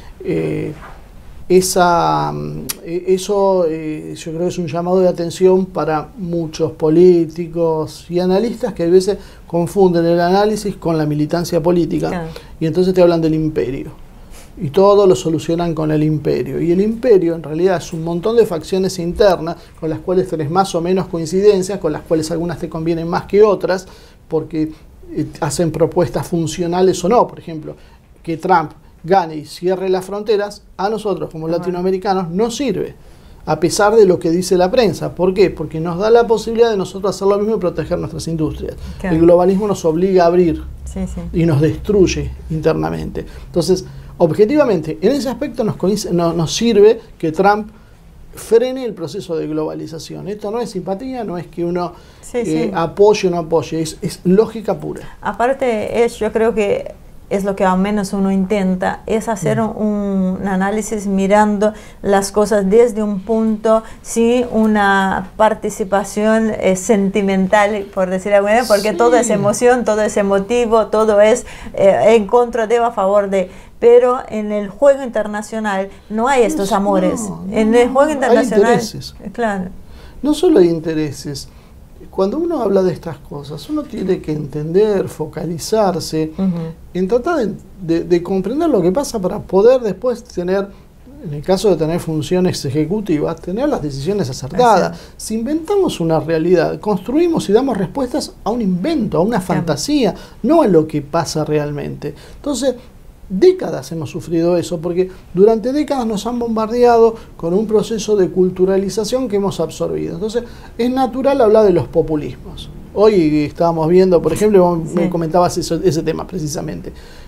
Eso yo creo que es un llamado de atención para muchos políticos y analistas que a veces confunden el análisis con la militancia política y entonces te hablan del imperio. Y todo lo solucionan con el imperio. Y el imperio en realidad es un montón de facciones internas con las cuales tenés más o menos coincidencias, con las cuales algunas te convienen más que otras, porque hacen propuestas funcionales o no. Por ejemplo, que Trump gane y cierre las fronteras, a nosotros como latinoamericanos no sirve, a pesar de lo que dice la prensa. ¿Por qué? Porque nos da la posibilidad de nosotros hacer lo mismo y proteger nuestras industrias. El globalismo nos obliga a abrir y nos destruye internamente. Entonces, objetivamente, en ese aspecto nos sirve que Trump frene el proceso de globalización. Esto no es simpatía, no es que uno apoye o no apoye, es lógica pura. Aparte, yo creo que es lo que al menos uno intenta, es hacer un análisis mirando las cosas desde un punto, sin una participación sentimental, por decir alguna manera, porque todo es emoción, todo es emotivo, todo es en contra de o a favor de. Pero en el juego internacional no hay estos amores. En el juego internacional hay intereses. No solo hay intereses. Cuando uno habla de estas cosas, uno tiene que entender, focalizarse, en tratar de comprender lo que pasa para poder después tener, en el caso de tener funciones ejecutivas, tener las decisiones acertadas. Si inventamos una realidad, construimos y damos respuestas a un invento, a una fantasía, no a lo que pasa realmente. Entonces, décadas hemos sufrido eso, porque durante décadas nos han bombardeado con un proceso de culturalización que hemos absorbido. Entonces, es natural hablar de los populismos. Hoy estábamos viendo, por ejemplo, me comentabas ese tema precisamente.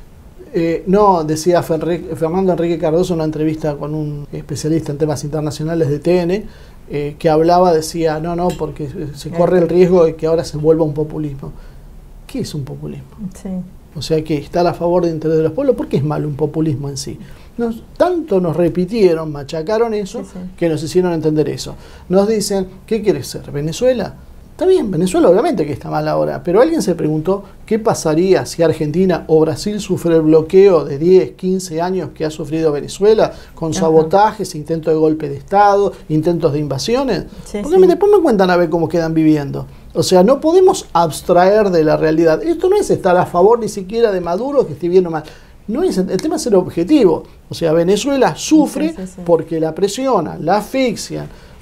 Decía Fernando Enrique Cardoso en una entrevista con un especialista en temas internacionales de TN, que hablaba, decía, no, porque se corre el riesgo de que ahora se vuelva un populismo. ¿Qué es un populismo? O sea, que está a favor del interés de los pueblos. ¿Por qué es malo un populismo en sí? Tanto nos repitieron, machacaron eso, que nos hicieron entender eso. Nos dicen, ¿qué quieres ser? ¿Venezuela? Está bien, Venezuela obviamente que está mal ahora, pero alguien se preguntó qué pasaría si Argentina o Brasil sufre el bloqueo de 10, 15 años que ha sufrido Venezuela, con sabotajes, intentos de golpe de Estado, intentos de invasiones. Porque después me cuentan a ver cómo quedan viviendo. O sea, no podemos abstraer de la realidad. Esto no es estar a favor ni siquiera de Maduro, que esté bien o mal. No es, el tema es ser objetivo. O sea, Venezuela sufre porque la presionan, la asfixian,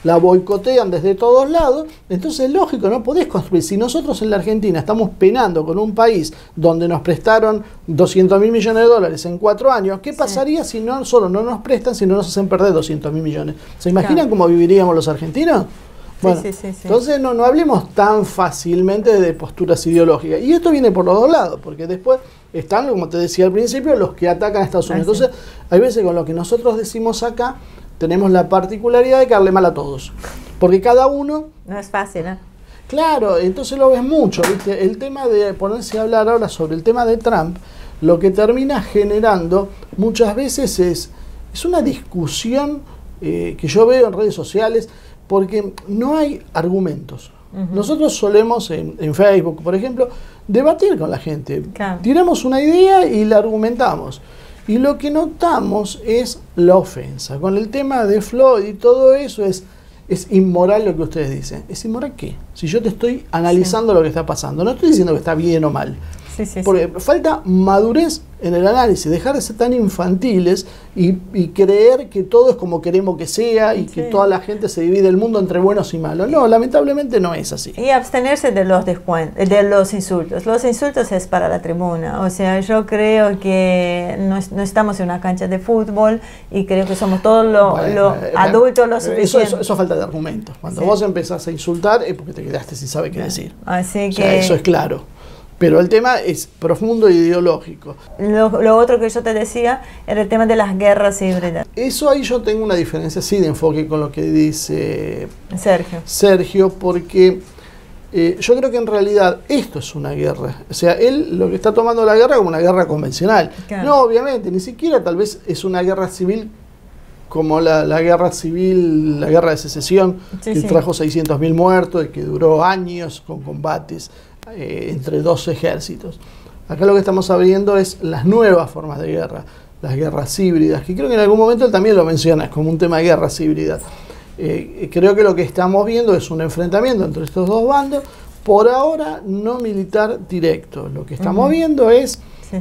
la boicotean desde todos lados, entonces lógico, no podés construir. Si nosotros en la Argentina estamos penando con un país donde nos prestaron 200.000 millones de dólares en 4 años, ¿qué pasaría si no solo no nos prestan, sino nos hacen perder 200.000 millones? ¿Se imaginan cómo viviríamos los argentinos? Bueno, entonces no hablemos tan fácilmente de posturas ideológicas. Y esto viene por los dos lados, porque después están, como te decía al principio, los que atacan a Estados Unidos. Entonces, hay veces con lo que nosotros decimos acá, tenemos la particularidad de caerle mal a todos. Porque cada uno... No es fácil, ¿eh? Claro, entonces lo ves mucho, ¿viste? El tema de ponerse a hablar ahora sobre el tema de Trump, lo que termina generando muchas veces es una discusión que yo veo en redes sociales, porque no hay argumentos. Nosotros solemos en Facebook, por ejemplo, debatir con la gente. Tiramos una idea y la argumentamos. Y lo que notamos es la ofensa. Con el tema de Floyd y todo eso es inmoral lo que ustedes dicen. ¿Es inmoral qué? Si yo te estoy analizando lo que está pasando. No estoy diciendo que está bien o mal. Porque falta madurez en el análisis, dejar de ser tan infantiles y creer que todo es como queremos que sea y que toda la gente se divide el mundo entre buenos y malos. No, lamentablemente no es así. Y abstenerse de los insultos. Los insultos es para la tribuna. O sea, yo creo que no estamos en una cancha de fútbol y creo que somos todos los adultos lo suficiente. Eso falta de argumentos. Cuando vos empezás a insultar es porque te quedaste sin saber qué decir. Así que... O sea, eso es claro. Pero el tema es profundo e ideológico. Lo otro que yo te decía era el tema de las guerras híbridas. Eso ahí yo tengo una diferencia sí de enfoque con lo que dice Sergio, porque yo creo que en realidad esto es una guerra. O sea, él lo que está tomando la guerra como una guerra convencional. No, obviamente, ni siquiera tal vez es una guerra civil como la guerra civil, la guerra de secesión, que trajo 600.000 muertos y que duró años con combates entre dos ejércitos. Acá lo que estamos viendo es las nuevas formas de guerra, las guerras híbridas, que creo que en algún momento él también lo menciona, es como un tema de guerras híbridas. Creo que lo que estamos viendo es un enfrentamiento entre estos dos bandos, por ahora no militar directo. Lo que estamos viendo es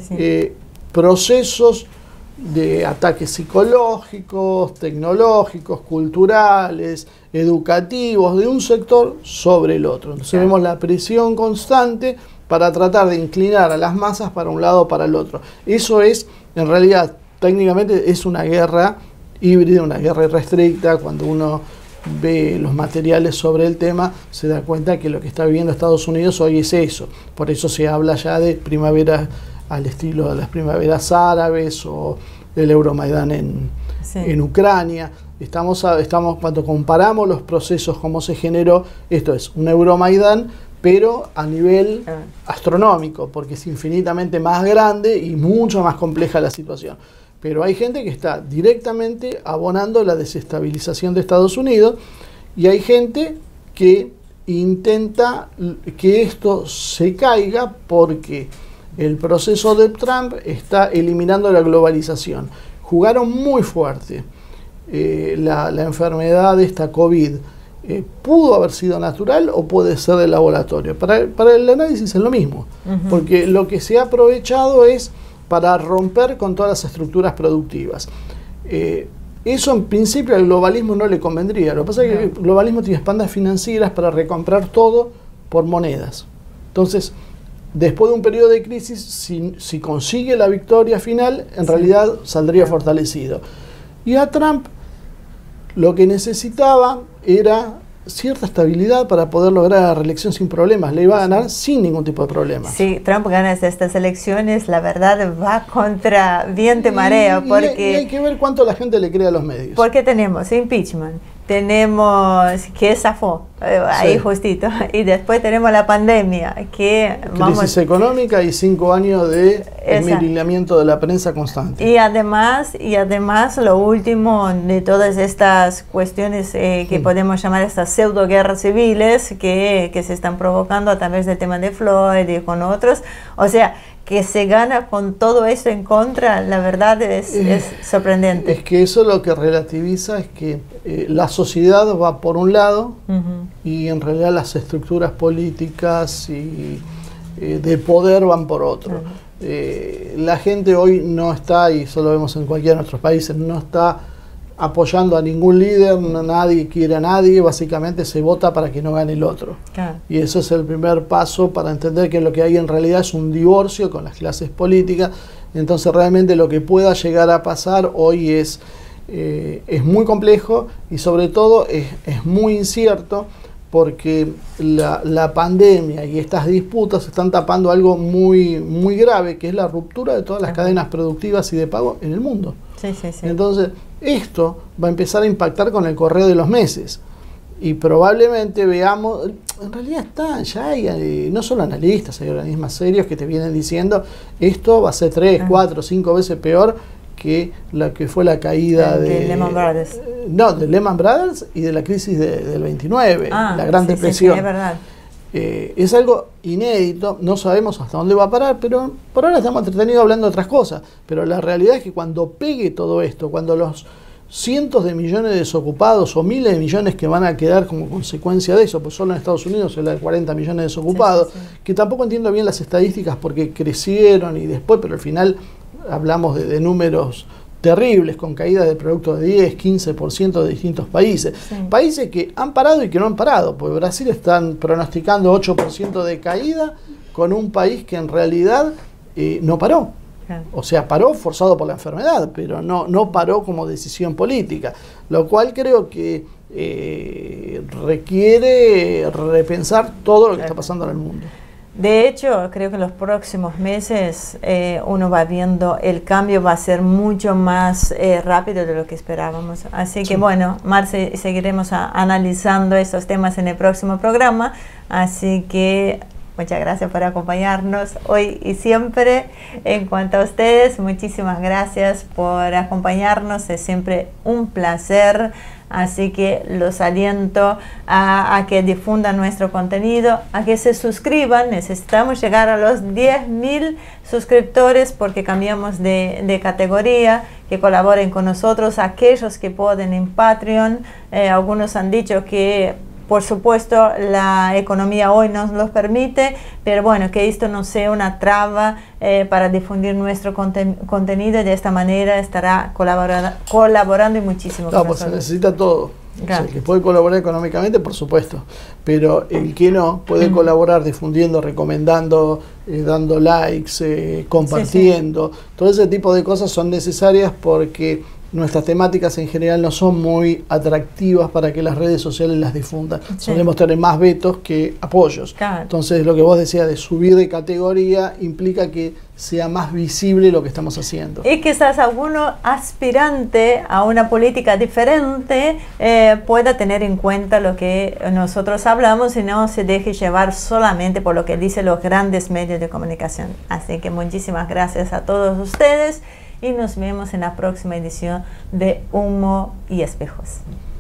procesos de ataques psicológicos, tecnológicos, culturales, educativos, de un sector sobre el otro. Entonces vemos la presión constante para tratar de inclinar a las masas para un lado o para el otro. Eso es, en realidad, técnicamente es una guerra híbrida, una guerra irrestricta. Cuando uno ve los materiales sobre el tema, se da cuenta que lo que está viviendo Estados Unidos hoy es eso. Por eso se habla ya de primavera al estilo de las primaveras árabes o del Euromaidán en Ucrania. Estamos cuando comparamos los procesos, cómo se generó, esto es un Euromaidán, pero a nivel astronómico, porque es infinitamente más grande y mucho más compleja la situación. Pero hay gente que está directamente abonando la desestabilización de Estados Unidos y hay gente que intenta que esto se caiga porque el proceso de Trump está eliminando la globalización. Jugaron muy fuerte. La enfermedad de esta COVID pudo haber sido natural o puede ser de laboratorio. Para el análisis es lo mismo, porque lo que se ha aprovechado es para romper con todas las estructuras productivas. Eso en principio al globalismo no le convendría. Lo que pasa es que el globalismo tiene expandas financieras para recomprar todo por monedas. Entonces, después de un periodo de crisis, si consigue la victoria final, en realidad saldría fortalecido. Y a Trump lo que necesitaba era cierta estabilidad para poder lograr la reelección sin problemas. Le iba a ganar sin ningún tipo de problema. Si Trump gana estas elecciones, la verdad va contra viento y marea. Porque y hay que ver cuánto la gente le cree a los medios. Porque tenemos impeachment, tenemos que zafó, ahí justito, y después tenemos la pandemia, que crisis económica y 5 años de esmerilamiento de la prensa constante. Y además lo último de todas estas cuestiones que podemos llamar estas pseudo guerras civiles que se están provocando a través del tema de Floyd y con otros, o sea, que se gana con todo eso en contra, la verdad es sorprendente. Es que eso lo que relativiza es que la sociedad va por un lado y en realidad las estructuras políticas y de poder van por otro. La gente hoy no está, y eso lo vemos en cualquiera de nuestros países, no está apoyando a ningún líder, nadie quiere a nadie, básicamente se vota para que no gane el otro. Claro. Y eso es el primer paso para entender que lo que hay en realidad es un divorcio con las clases políticas. Entonces realmente lo que pueda llegar a pasar hoy es muy complejo y sobre todo es muy incierto, porque la pandemia y estas disputas están tapando algo muy grave, que es la ruptura de todas las cadenas productivas y de pago en el mundo. Sí, sí, sí. Entonces, esto va a empezar a impactar con el correr de los meses. Y probablemente veamos, en realidad ya hay no solo analistas, hay organismos serios que te vienen diciendo esto va a ser 3, 4, 5 veces peor que la que fue la caída de Lehman Brothers. No, de Lehman Brothers y de la crisis del 29, la Gran Depresión. Sí, es verdad. Es algo inédito, no sabemos hasta dónde va a parar, pero por ahora estamos entretenidos hablando de otras cosas. Pero la realidad es que cuando pegue todo esto, cuando los cientos de millones de desocupados o miles de millones que van a quedar como consecuencia de eso, pues solo en Estados Unidos se habla de 40 millones de desocupados, que tampoco entiendo bien las estadísticas porque crecieron y después, pero al final hablamos de números terribles, con caídas de producto de 10, 15% de distintos países. Países que han parado y que no han parado, porque Brasil están pronosticando 8% de caída con un país que en realidad no paró. O sea, paró forzado por la enfermedad, pero no paró como decisión política, lo cual creo que requiere repensar todo lo que está pasando en el mundo. De hecho, creo que en los próximos meses uno va viendo el cambio va a ser mucho más rápido de lo que esperábamos. Así que bueno, Marce, seguiremos analizando estos temas en el próximo programa. Así que muchas gracias por acompañarnos hoy y siempre. En cuanto a ustedes, muchísimas gracias por acompañarnos. Es siempre un placer. Así que los aliento a que difundan nuestro contenido, a que se suscriban. Necesitamos llegar a los 10.000 suscriptores porque cambiamos de categoría, que colaboren con nosotros, aquellos que pueden en Patreon. Algunos han dicho que por supuesto la economía hoy nos lo permite, pero bueno, que esto no sea una traba para difundir nuestro contenido, y de esta manera estará colaborando y muchísimo con pues se nosotros. necesita todo. Claro. O sea, el que puede colaborar económicamente, por supuesto, pero el que no puede colaborar difundiendo, recomendando, dando likes, compartiendo, todo ese tipo de cosas son necesarias porque nuestras temáticas en general no son muy atractivas para que las redes sociales las difundan. Solemos tener más vetos que apoyos. Claro. Entonces, lo que vos decías de subir de categoría implica que sea más visible lo que estamos haciendo. Y quizás alguno aspirante a una política diferente pueda tener en cuenta lo que nosotros hablamos y no se deje llevar solamente por lo que dicen los grandes medios de comunicación. Así que muchísimas gracias a todos ustedes y nos vemos en la próxima edición de Humo y Espejos.